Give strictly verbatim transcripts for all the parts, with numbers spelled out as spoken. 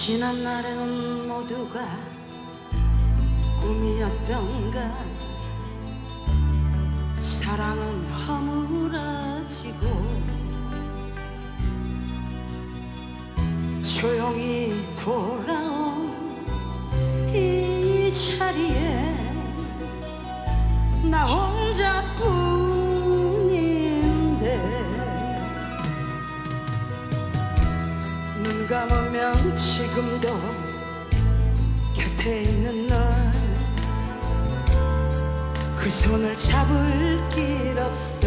지난 날은 모두가 꿈이었던가. 사랑은 허물어지고 조용히 돌아온 이 자리에 나 혼자뿐인데, 눈 감으면 지금도 곁에 있는 널, 그 손을 잡을 길 없어.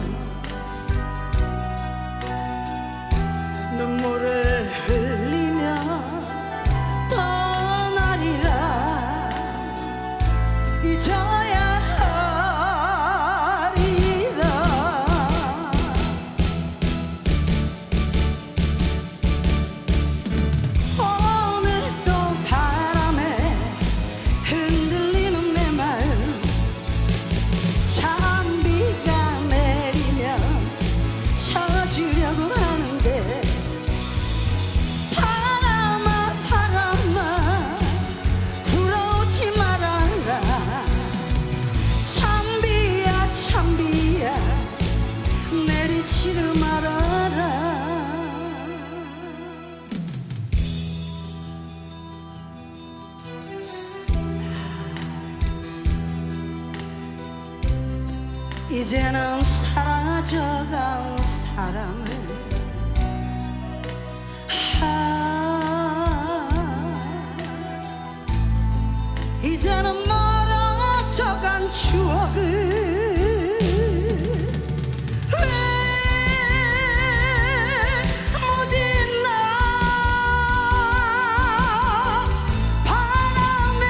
눈물을 흘리며 떠나리라. 잊어야 하리라. 오늘도 바람에 흔들리는 내 마음, 찬비가 내리면 젖으려고 하는데, 바람아 바람아 불어오지 말아라. 찬비야 찬비야 내리지를 말아라. 이제는 사라져간 사람을 하, 이제는 멀어져간 추억을 왜 못 잊나. 바람에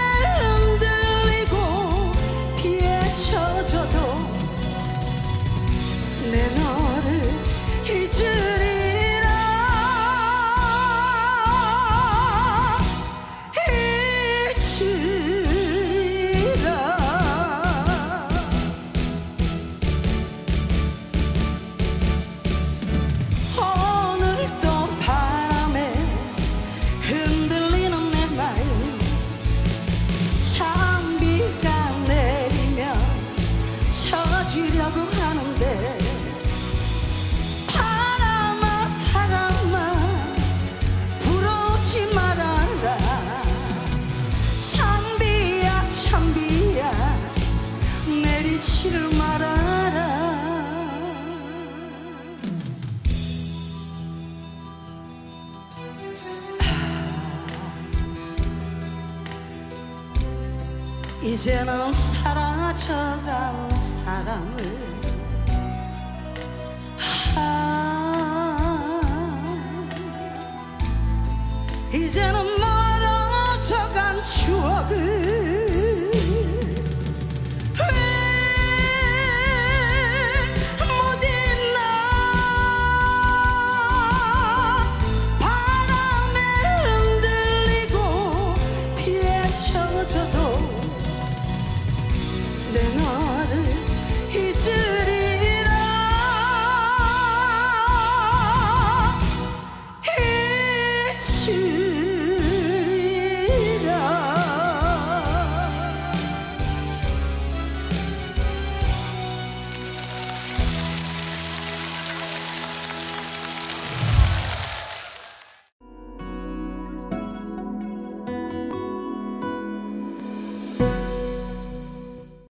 흔들리고 비에 젖어도 내 너를 잊으리라. 잊으리라. 오늘도 바람에 흔들리는 내 마음, 찬비가 내리면 젖으려고 하는데, 바람아 바람아 불어오지 말아라. 찬비야 찬비야 내리지를 말아라. 이제는 사라져간 사랑을 이제는 멀어져간 추억을 왜 못 잊나. 바람에 흔들리고 비에 젖어도 내 너를 잊으리라. 잊으리라.